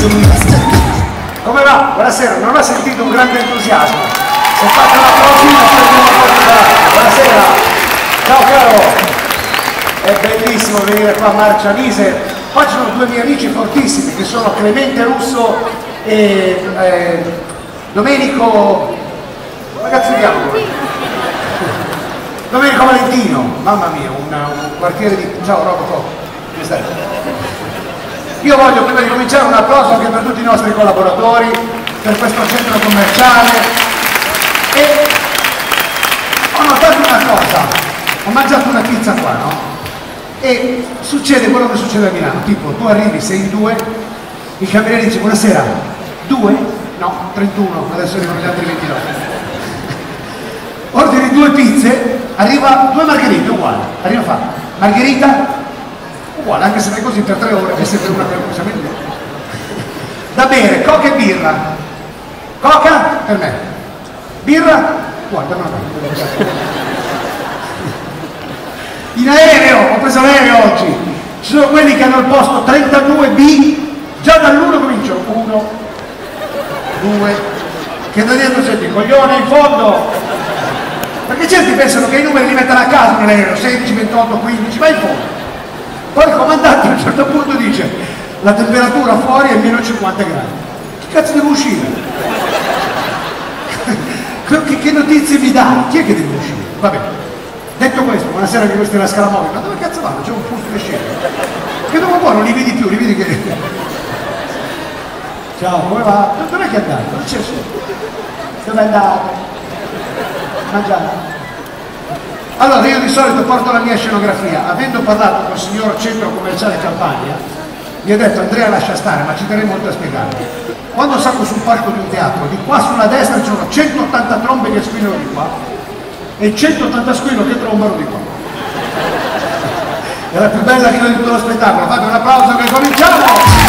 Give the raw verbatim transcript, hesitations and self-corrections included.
Come va? Buonasera, non ha sentito un grande entusiasmo? Se fate una prosina ci abbiamo fatto. Buonasera, ciao caro. È bellissimo venire qua a Marcianise. Qua ci sono due miei amici fortissimi che sono Clemente Russo e eh, Domenico. Come cazzo si chiama? Domenico Valentino, mamma mia, un, un quartiere di. Ciao Rocco, come stai? Io voglio prima di cominciare un applauso anche per tutti i nostri collaboratori, per questo centro commerciale e ho notato una cosa, ho mangiato una pizza qua, no? E succede quello che succede a Milano, tipo tu arrivi, sei in due, il cameriere dice buonasera, due? No, trentuno, adesso arrivano gli altri ventinove. Ordini due pizze, arriva due margherite uguali, arriva a fare margherita uguale, anche se fai così per tre ore è sempre una per cosa. Da bere, coca e birra. Coca per me, birra guarda una in aereo, ho preso l'aereo oggi, ci sono quelli che hanno il posto trentadue B, già dall'uno cominciano, uno, due, che da dietro senti il coglione in fondo, perché certi pensano che i numeri li mettono a caso nell'aereo, sedici, ventotto, quindici, vai in fondo. Poi il comandante a un certo punto dice la temperatura fuori è meno cinquanta gradi. Che cazzo devo uscire? che, che notizie mi dai? Chi è che deve uscire? Va bene. Detto questo, buonasera che questa è la scala mobile. Ma dove cazzo vanno? C'è un posto che scende. Che dopo poi non li vedi più, li vedi che. Ciao, come va? Dov'è che è andato? Non c'è solo. Dove è andato? Mangiare. Allora, io di solito porto la mia scenografia, avendo parlato con il signor centro commerciale Campania, mi ha detto Andrea lascia stare, ma ci terrei molto a spiegarlo. Quando salgo sul palco di un teatro, di qua sulla destra ci sono centottanta trombe che squillano di qua e centottanta squillo che trombano di qua. È la più bella fila di tutto lo spettacolo, fate un applauso che cominciamo!